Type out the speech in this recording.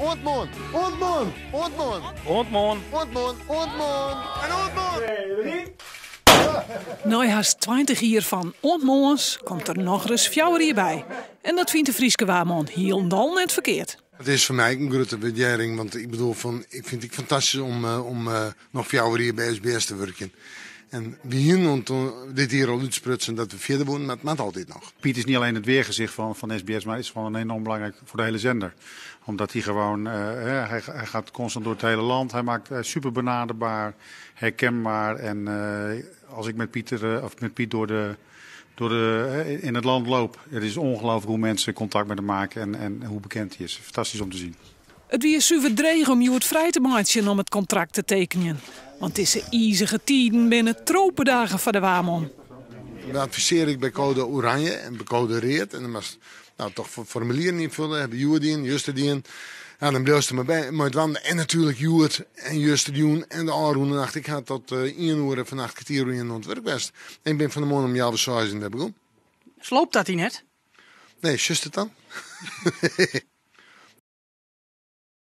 Ontmoen. Ontmoen. Ontmoen. Ontmoen. Ontmoen. Ontmoen. En ontmoen. Nou, haast 20 jaar van ontmoens komt er nog eens fjouwer bij. En dat vindt de Frieske waarman heel net verkeerd. Het is voor mij een grote waardering, want ik bedoel, ik vind het fantastisch om nog fjouwer bij SBS te werken. En we hier dit hier al uitsprutsen dat we verder worden, maar het maakt altijd nog. Piet is niet alleen het weergezicht van SBS, maar is gewoon enorm belangrijk voor de hele zender. Omdat hij gewoon, hij gaat constant door het hele land. Hij maakt super benaderbaar, herkenbaar. En als ik met Piet in het land loop, het is ongelooflijk hoe mensen contact met hem maken en hoe bekend hij is. Fantastisch om te zien. Het wie is super dreig om je het vrij te maken om het contract te tekenen. Want het is ijzige tijden binnen tropendagen van de waarman. Dan adviseer ik bij code oranje en bij code reed. En dan was toch formulieren invullen, hebben Joerdien, Justerdien. En dan bleef er maar bij, maar het wanden en natuurlijk Joerd en Justerdien en de Alroene nacht. Ik had tot 1 uur vannacht kwartier in het werk best. En ik ben van de morgen om 11:06 daar begonnen. Sloopt dat hij net? Nee, just het dan.